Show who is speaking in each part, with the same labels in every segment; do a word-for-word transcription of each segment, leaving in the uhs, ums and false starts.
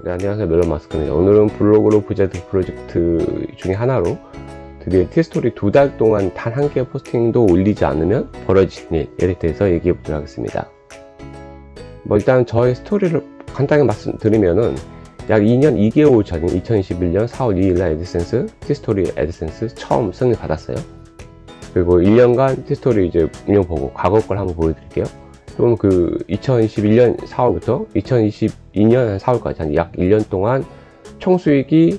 Speaker 1: 네, 안녕하세요. 멜론 마스크입니다. 오늘은 블로그로 부자들 프로젝트 중에 하나로 드디어 티스토리 두 달 동안 단 한 개의 포스팅도 올리지 않으면 벌어진 일에 대해서 얘기해 보도록 하겠습니다. 뭐 일단 저의 스토리를 간단히 말씀드리면은 약 이 년 이 개월 전인 이천이십일 년 사월 이일 날 애드센스, 티스토리 애드센스 처음 승인 받았어요. 그리고 일 년간 티스토리 이제 운영 보고 과거 걸 한번 보여드릴게요. 그럼 그 이천이십일 년 사월부터 이천이십이 년 사월까지 한 약 일 년 동안 총 수익이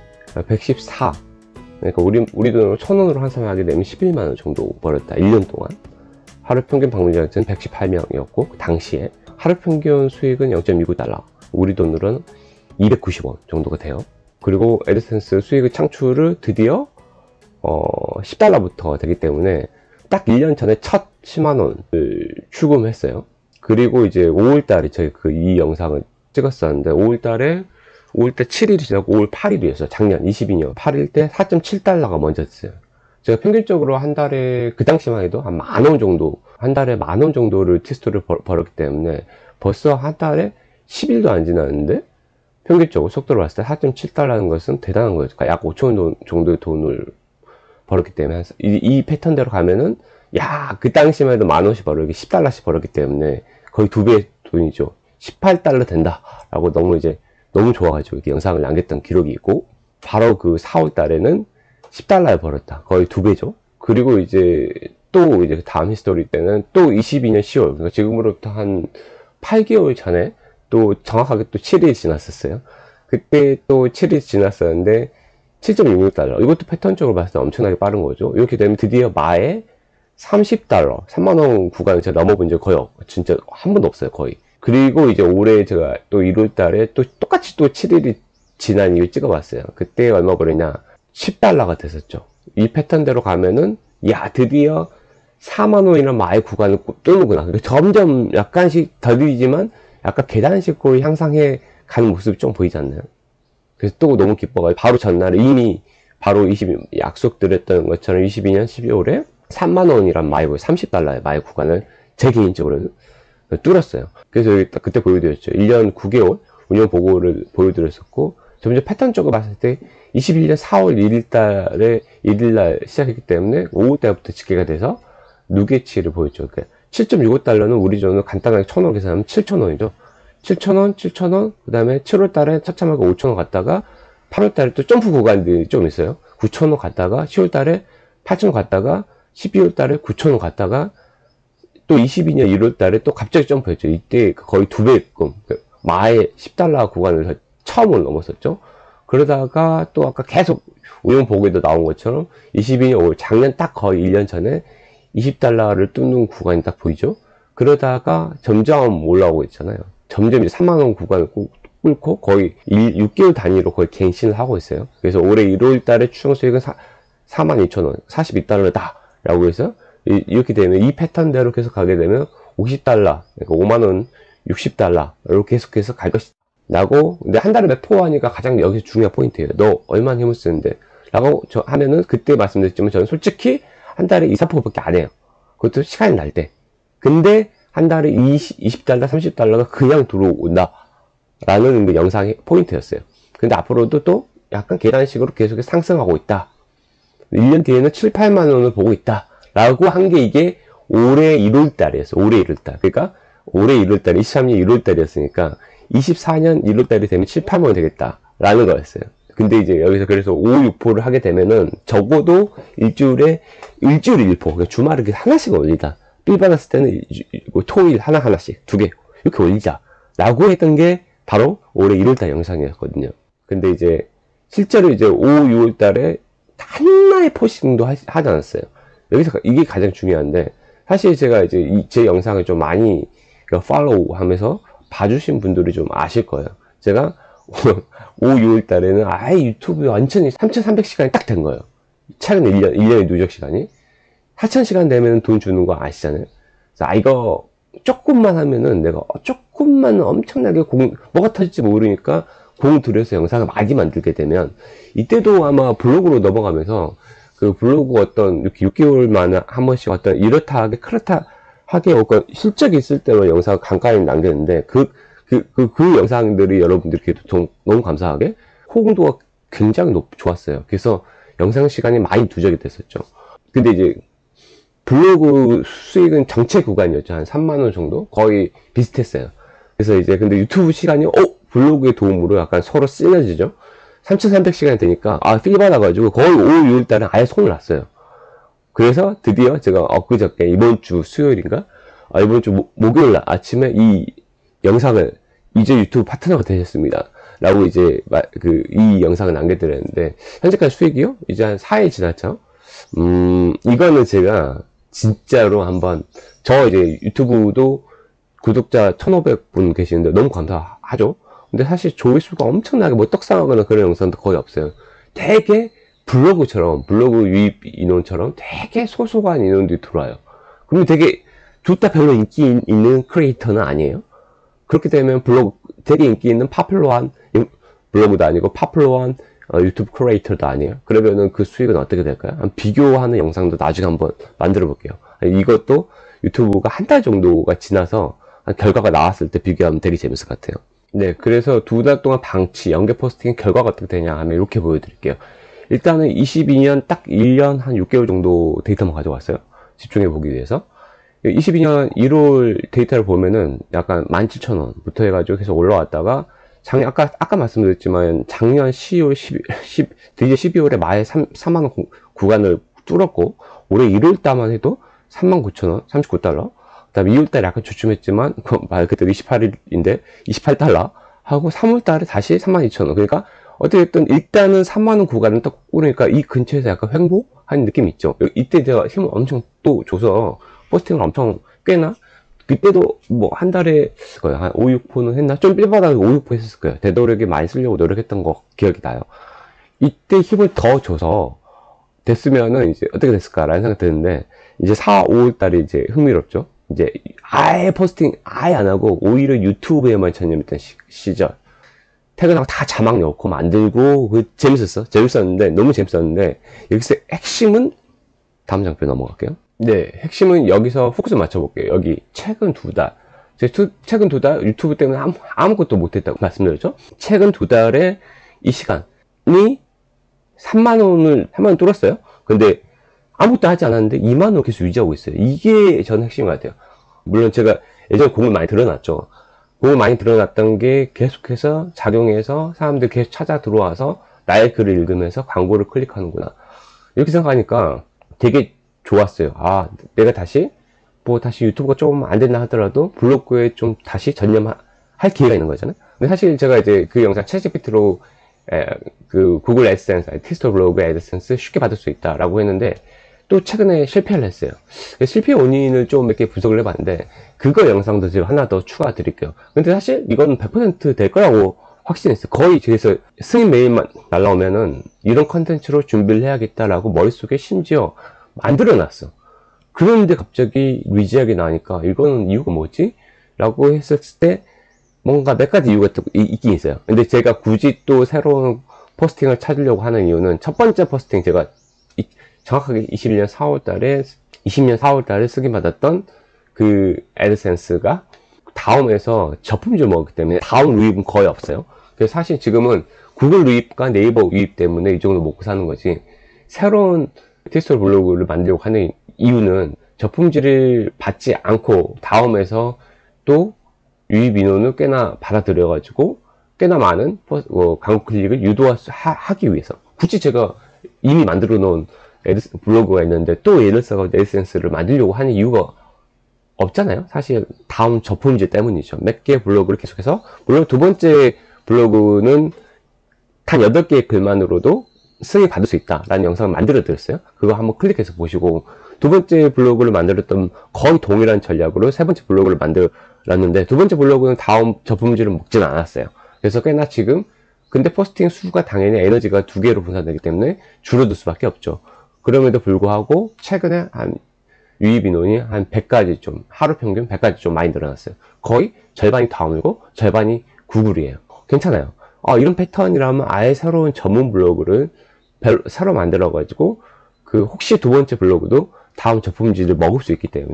Speaker 1: 백십사, 그러니까 우리, 우리 돈으로 천 원으로 환산하게 되면 십일만 원 정도 벌었다. 일 년 동안. 하루 평균 방문자는 백십팔 명이었고 당시에 하루 평균 수익은 영 점 이구 달러, 우리 돈으로는 이백구십 원 정도가 돼요. 그리고 애드센스 수익의 창출을 드디어 어, 십 달러부터 되기 때문에 딱 일 년 전에 첫 십만 원을 출금했어요. 그리고 이제 오월 달에 저희 그 이 영상을 찍었었는데 오월 달에 오월 달 칠 일이 지나고 오월 팔 일이었어요. 작년 이십이 년 팔 일 때 사 점 칠 달러가 먼저였어요. 제가 평균적으로 한 달에 그 당시만 해도 한 만 원 정도, 한 달에 만 원 정도를 티스토리를 벌, 벌었기 때문에 벌써 한 달에 십 일도 안 지났는데 평균적으로 속도로 봤을 때 사 점 칠 달러라는 것은 대단한 거예요. 그러니까 약 오천 원 정도의 돈을 벌었기 때문에 이, 이 패턴대로 가면은 야, 그 당시만 해도 만 원씩 벌었기, 십 달러씩 벌었기 때문에 거의 두 배의 돈이죠. 십팔 달러 된다 라고 너무 이제 너무 좋아가지고 이렇게 영상을 남겼던 기록이 있고, 바로 그 사월 달에는 십 달러에 벌었다. 거의 두 배죠. 그리고 이제 또 이제 다음 히스토리 때는 또 이십이 년 시월, 그러니까 지금으로부터 한 팔 개월 전에 또 정확하게 또 칠 일 지났었어요. 그때 또 칠 일 지났었는데 칠 점 육육 달러. 이것도 패턴적으로 봤을 때 엄청나게 빠른 거죠. 이렇게 되면 드디어 마에 삼십 달러, 삼만 원 구간을 제가 넘어본 적이 거의 진짜 한 번도 없어요, 거의. 그리고 이제 올해 제가 또 일월 달에 또 똑같이 또 칠 일이 지난 이후 찍어봤어요. 그때 얼마 벌었냐? 십 달러가 됐었죠. 이 패턴대로 가면은 야, 드디어 사만 원이라는 마의 구간을 뚫는구나. 그러니까 점점 약간씩 더디지만 약간 계단식으로 향상해 가는 모습이 좀 보이지 않나요? 그래서 또 너무 기뻐가지고 바로 전날에 이미 바로 이십 약속드렸던 것처럼 이십이 년 십이월에 삼만 원이란 마이, 삼십 달러의 마이 구간을 제 개인적으로는 뚫었어요. 그래서 여기 딱 그때 보여드렸죠. 일 년 구 개월 운영 보고를 보여드렸었고, 점점 패턴적으로 봤을 때 이십일 년 사월 일 일 달에 일 일 날 시작했기 때문에 오월 달부터 집계가 돼서 누계치를 보였죠. 그러니까 칠 점 육오 달러는 우리 돈으로 간단하게 천 원 계산하면 칠천 원이죠. 칠천 원, 칠천 원, 그 다음에 칠월 달에 처참하게 오천 원 갔다가 팔월 달에 또 점프 구간들이 좀 있어요. 구천 원 갔다가 시월 달에 팔천 원 갔다가 십이월 달에 구천 원 갔다가 또 이십이 년 일월 달에 또 갑자기 점프했죠. 이때 거의 두 배끔 마의 십 달러 구간을 처음으로 넘었었죠. 그러다가 또 아까 계속 운영 보고에도 나온 것처럼 이십이 년 오월, 작년 딱 거의 일 년 전에 이십 달러를 뚫는 구간이 딱 보이죠. 그러다가 점점 올라오고 있잖아요. 점점 이제 삼만 원 구간을 뚫고 거의 육 개월 단위로 거의 갱신을 하고 있어요. 그래서 올해 일월 달에 추정 수익은 사만 이천 원, 사십이 달러다 라고 해서 이, 이렇게 되면 이 패턴대로 계속 가게 되면 오십 달러, 그러니까 오만 원, 육십 달러 이렇게 계속해서 갈 것이다 라고. 근데 한 달에 몇 포 하니까 가장 여기서 중요한 포인트예요. 너 얼마나 힘을 쓰는데 라고 저 하면은 그때 말씀드렸지만 저는 솔직히 한 달에 이, 사 포밖에 안 해요. 그것도 시간이 날 때. 근데 한 달에 이십, 이십 달러, 삼십 달러가 그냥 들어온다 라는 그 영상의 포인트였어요. 근데 앞으로도 또 약간 계단식으로 계속 상승하고 있다. 일 년 뒤에는 칠, 팔만 원을 보고 있다 라고 한 게 이게 올해 일월 달이었어요. 올해 일월 달. 그러니까 올해 일월 달, 이십삼 년 일월 달이었으니까 이십사 년 일월 달이 되면 칠, 팔만 원 되겠다 라는 거였어요. 근데 이제 여기서 그래서 오, 육 포를 하게 되면은 적어도 일주일에 일주일에 일 포, 그러니까 주말에 하나씩 올리자. 삘 받았을 때는 토일 하나 하나씩 두 개 이렇게 올리자 라고 했던 게 바로 올해 일월 달 영상이었거든요. 근데 이제 실제로 이제 오, 유월 달에 하나의 포스팅도 하지 않았어요. 여기서 이게 가장 중요한데, 사실 제가 이제 이, 제 영상을 좀 많이 팔로우 하면서 봐주신 분들이 좀 아실 거예요. 제가 오, 유월 달에는 아예 유튜브에 완전히 삼천삼백 시간이 딱 된 거예요. 최근 일 년, 일 년의 누적 시간이. 사천 시간 되면 돈 주는 거 아시잖아요. 그래서 아, 이거 조금만 하면은 내가 조금만 엄청나게 공, 뭐가 터질지 모르니까 공 들여서 영상을 많이 만들게 되면, 이때도 아마 블로그로 넘어가면서 그 블로그 어떤 이렇게 육 개월 만에 한 번씩 어떤 이렇다 하게 그렇다 하게 어떤 실적이 있을 때로 영상을 간간히 남겼는데, 그 그, 그, 그 영상들이 여러분들께 너무 감사하게 호응도가 굉장히 높, 좋았어요. 그래서 영상 시간이 많이 누적이 됐었죠. 근데 이제 블로그 수익은 정체 구간이었죠. 한 삼만 원 정도? 거의 비슷했어요. 그래서 이제 근데 유튜브 시간이, 어? 블로그의 도움으로 약간 서로 시너지죠. 삼천삼백 시간이 되니까, 아, 필 받아가지고 거의 오, 유월 달에 아예 손을 놨어요. 그래서 드디어 제가 엊그저께 이번 주 수요일인가? 아, 이번 주 모, 목요일 날 아침에 이 영상을 이제 유튜브 파트너가 되셨습니다. 라고 이제 그 이 영상을 남겨드렸는데 현재까지 수익이요? 이제 한 사 일 지났죠? 음, 이거는 제가 진짜로 한번 저 이제 유튜브도 구독자 천오백 분 계시는데 너무 감사하죠? 근데 사실 조회수가 엄청나게 뭐 떡상하거나 그런 영상도 거의 없어요. 되게 블로그처럼 블로그 유입 인원처럼 되게 소소한 인원들이 들어와요. 그러면 되게 좋다 별로 인기 있는 크리에이터는 아니에요. 그렇게 되면 블로그 되게 인기 있는 파퓰러한 블로그도 아니고 파퓰러한 어, 유튜브 크리에이터도 아니에요. 그러면은 그 수익은 어떻게 될까요? 한 비교하는 영상도 나중에 한번 만들어 볼게요. 이것도 유튜브가 한 달 정도가 지나서 결과가 나왔을 때 비교하면 되게 재밌을 것 같아요. 네, 그래서 두 달 동안 방치, 연계 포스팅 결과가 어떻게 되냐 하면 이렇게 보여드릴게요. 일단은 이십이 년 딱 일 년 한 육 개월 정도 데이터만 가져왔어요. 집중해 보기 위해서. 이십이 년 일월 데이터를 보면은 약간 만 칠천 원부터 해가지고 계속 올라왔다가 작년, 아까, 아까 말씀드렸지만 작년 시월, 십이, 십, 드디어 십이월에 마에 삼만 원 구간을 뚫었고 올해 일월 달만 해도 삼만 구천 원, 삼십구 달러. 그 다음에 이월 달에 약간 주춤했지만 말 그대로 이십팔 일인데 이십팔 달러 하고 삼월 달에 다시 삼만 이천 원. 그러니까 어쨌든 일단은 삼만 원 구간을 딱 꾸니까 이 근처에서 약간 횡보하는 느낌이 있죠. 이때 제가 힘을 엄청 또 줘서 포스팅을 엄청 꽤나 그때도 뭐 한 달에 한 오, 육 포는 했나? 좀 삘받아서 오, 육 포 했을 거예요. 되도록이 많이 쓰려고 노력했던 거 기억이 나요. 이때 힘을 더 줘서 됐으면은 이제 어떻게 됐을까라는 생각이 드는데 이제 사, 오월 달에 이제 흥미롭죠. 이제 아예 포스팅 아예 안 하고 오히려 유튜브에만 전념했던 시, 시절. 퇴근하고 다 자막 넣고 만들고 그 재밌었어. 재밌었는데 너무 재밌었는데 여기서 핵심은 다음 장표 넘어갈게요. 네, 핵심은 여기서 포커스 맞춰볼게요. 여기 최근 두 달. 제가 최근 두 달 유튜브 때문에 아무, 아무것도 못했다고 말씀드렸죠. 최근 두 달에 이 시간이 삼만 원을 삼만 원 뚫었어요. 근데 아무것도 하지 않았는데 이만 원 계속 유지하고 있어요. 이게 저는 핵심인 것 같아요. 물론 제가 예전에 공을 많이 들어놨죠. 공을 많이 들어놨던 게 계속해서 작용해서 사람들 계속 찾아 들어와서 나의 글을 읽으면서 광고를 클릭하는구나. 이렇게 생각하니까 되게 좋았어요. 아, 내가 다시 뭐 다시 유튜브가 조금 안 된다 하더라도 블로그에 좀 다시 전념할 기회가 있는 거잖아요. 근데 사실 제가 이제 그 영상 챗지피티로 그 구글 애드센스, 티스토 블로그 애드센스 쉽게 받을 수 있다라고 했는데 또 최근에 실패를 했어요. 실패 원인을 좀 몇 개 분석을 해봤는데 그거 영상도 제가 하나 더 추가 드릴게요. 근데 사실 이건 백 퍼센트 될 거라고 확신했어요. 거의 그래서 승인 메일만 날라오면은 이런 컨텐츠로 준비를 해야겠다라고 머릿속에 심지어 만들어놨어. 그런데 갑자기 위지하게 나니까 이거는 이유가 뭐지? 라고 했을 때 뭔가 몇 가지 이유가 또 있긴 있어요. 근데 제가 굳이 또 새로운 포스팅을 찾으려고 하는 이유는 첫 번째 포스팅 제가 이, 정확하게 이십일 년 사월 달에 이십 년 사월 달에 승인 받았던 그 애드센스가 다음에서 저품질 먹었기 때문에 다음 유입은 거의 없어요. 그래서 사실 지금은 구글 유입과 네이버 유입 때문에 이 정도 먹고 사는 거지 새로운 티스토 블로그를 만들려고 하는 이유는 저품질을 받지 않고 다음에서 또 유입 인원을 꽤나 받아들여 가지고 꽤나 많은 어, 광고 클릭을 유도하기 위해서 굳이 제가 이미 만들어 놓은 애드, 블로그가 있는데 또 얘를 써서 애드센스를 만들려고 하는 이유가 없잖아요. 사실 다음 저품질 때문이죠. 몇 개의 블로그를 계속해서 물론 두 번째 블로그는 단 여덟 개의 글만으로도 승인 받을 수 있다라는 영상을 만들어 드렸어요. 그거 한번 클릭해서 보시고 두 번째 블로그를 만들었던 거의 동일한 전략으로 세 번째 블로그를 만들었는데 두 번째 블로그는 다음 저품질을 먹지는 않았어요. 그래서 꽤나 지금 근데 포스팅 수가 당연히 에너지가 두 개로 분산되기 때문에 줄어들 수밖에 없죠. 그럼에도 불구하고 최근에 한 유입 인원이 한 백 가지 좀 하루 평균 백 가지 좀 많이 늘어났어요. 거의 절반이 다음이고 절반이 구글이에요. 괜찮아요. 아, 이런 패턴이라면 아예 새로운 전문 블로그를 새로 만들어 가지고 그 혹시 두 번째 블로그도 다음 저품질을 먹을 수 있기 때문에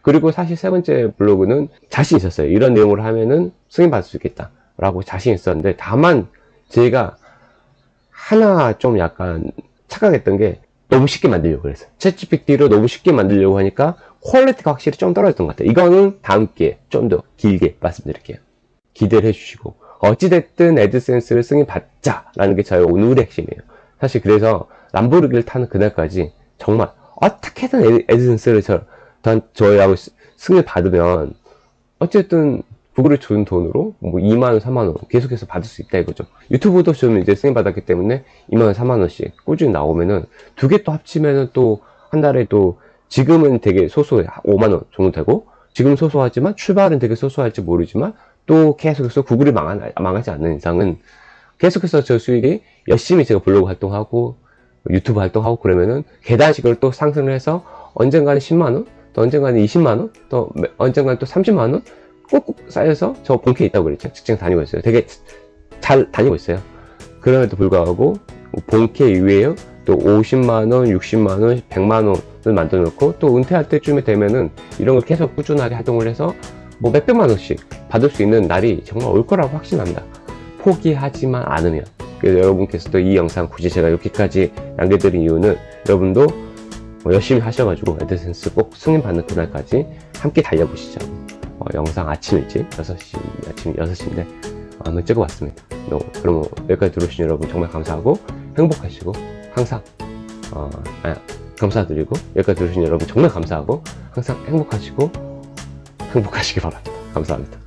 Speaker 1: 그리고 사실 세 번째 블로그는 자신 있었어요. 이런 내용으로 하면은 승인 받을 수 있겠다 라고 자신 있었는데, 다만 제가 하나 좀 약간 착각했던 게 너무 쉽게 만들려고 그랬어요. 챗지피티로 너무 쉽게 만들려고 하니까 퀄리티가 확실히 좀 떨어졌던 것 같아요. 이거는 다음 기회에 좀 더 길게 말씀드릴게요. 기대를 해주시고, 어찌됐든 애드센스를 승인 받자 라는 게 저의 오늘의 핵심이에요. 사실 그래서 람보르기를 타는 그날까지 정말 어떻게든 애드센스를 저, 저희하고 승인 받으면 어쨌든 구글을 준 돈으로 뭐 이만 원, 삼만 원 계속해서 받을 수 있다 이거죠. 유튜브도 좀 이제 승인 받았기 때문에 이만 원, 삼만 원씩 꾸준히 나오면은 두 개 또 합치면은 또 한 달에 또 지금은 되게 소소해. 오만 원 정도 되고, 지금 소소하지만 출발은 되게 소소할지 모르지만 또 계속해서 구글이 망하, 망하지 않는 이상은 계속해서 저 수익이 열심히 제가 블로그 활동하고 유튜브 활동하고 그러면은 계단식으로 또 상승을 해서 언젠가는 십만 원, 또 언젠가는 이십만 원, 또 언젠가는 또 삼십만 원 꾹꾹 쌓여서 저 본캐 있다고 그랬죠. 직장 다니고 있어요. 되게 잘 다니고 있어요. 그럼에도 불구하고 본캐 이외에 또 오십만 원, 육십만 원, 백만 원을 만들어 놓고 또 은퇴할 때쯤에 되면은 이런 걸 계속 꾸준하게 활동을 해서 뭐 몇백만 원씩 받을 수 있는 날이 정말 올 거라고 확신합니다. 포기하지만 않으면. 그래서 여러분께서도 이 영상 굳이 제가 여기까지 남겨드린 이유는 여러분도 뭐 열심히 하셔가지고 애드센스 꼭 승인 받는 그날까지 함께 달려보시죠. 어, 영상 아침 일찍 여섯 시, 아침 여섯 시인데 어, 한번 찍어봤습니다. 어, 그럼 여기까지 들어오신 여러분 정말 감사하고 행복하시고 항상 어, 아, 감사드리고 여기까지 들어오신 여러분 정말 감사하고 항상 행복하시고 행복하시기 바랍니다. 감사합니다.